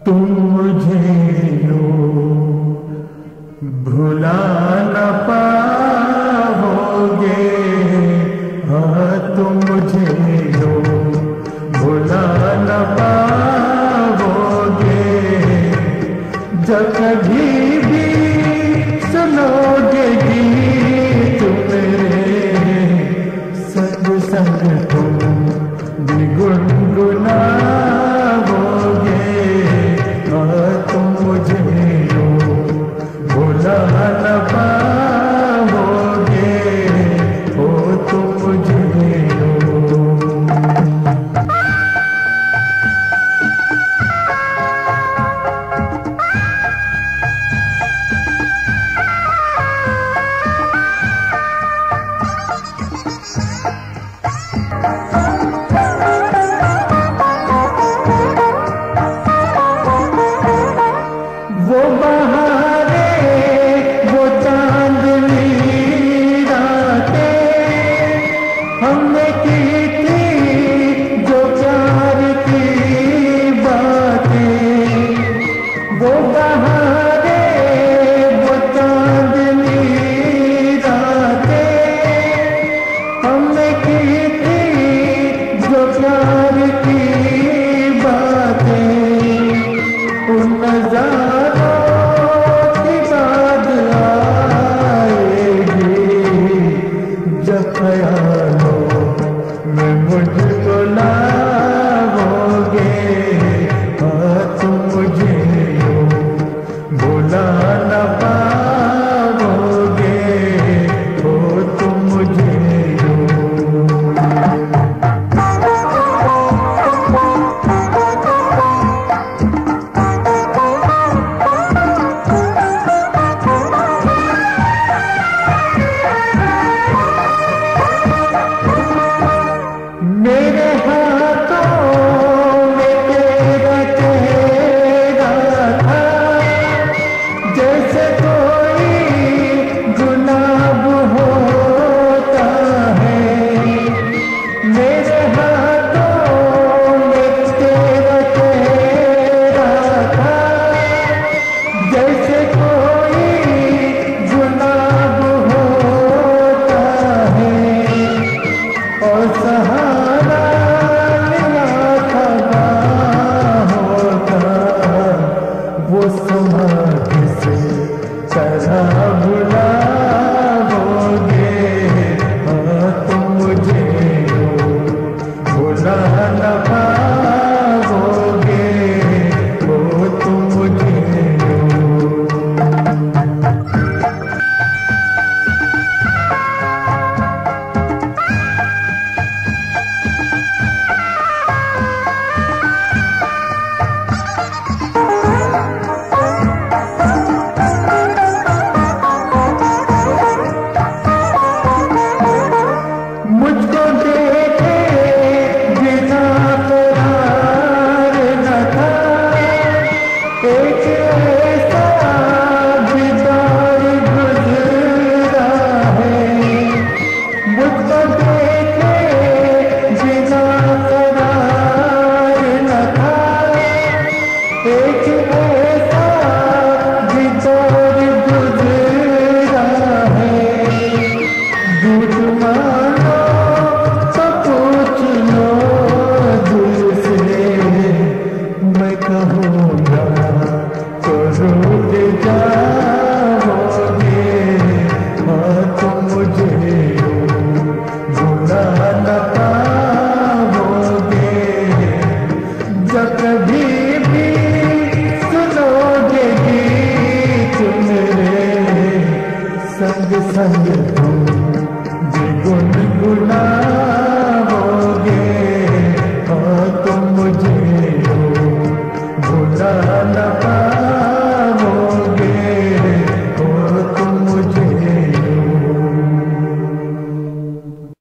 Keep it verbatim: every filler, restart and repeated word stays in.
तुम मुझे यूं भुला न पाओगे, हाँ तुम मुझे यूं भुला न पाओगे। जब कभी भी सुनोगे गीत मेरे, संग संग तुम भी गुनगुनाओगे, हाँ तुम मुझे यूं भुला न पाओगे, हो तुम मुझे यूं। वो बहारे वो चांदनी रातें हमने की थी, जो प्यार की बातें। वो बहारे वो चांदनी रातें हमने की थी, जो प्यार की बातें। उन नज़ारों जब ख्यालों में मुझको लाओगे, हाँ तुम मुझे यूं भुला न पाओगे, हो तुम मुझे यूं। मेरे हाथों में तेरा चेहरा था, जैसे कोई गुलाब होता है। मेरे हाथों में तेरा चेहरा था, जैसे कोई गुलाब होता है। और सहारा मिला था होता, वो समाधि से तरह भुलाओगे, हाँ तुम मुझे यूं भुला न पाओगे, वो तुम मुझे यूं। मुझको देखे बिना करार न था, एक ऐसा दीदार गुजरा है। मुझको देखे बिना करार न था, एक ऐसा दीदार गुजरा है। झूठ मानो तो पूछ लो दिल से, मैं कहूँगा तो रूठ जाओगे, हाँ तुम मुझे यूं भुला न पाओगे। जब कभी भी सुनोगे गीत मेरे, संग संग तुम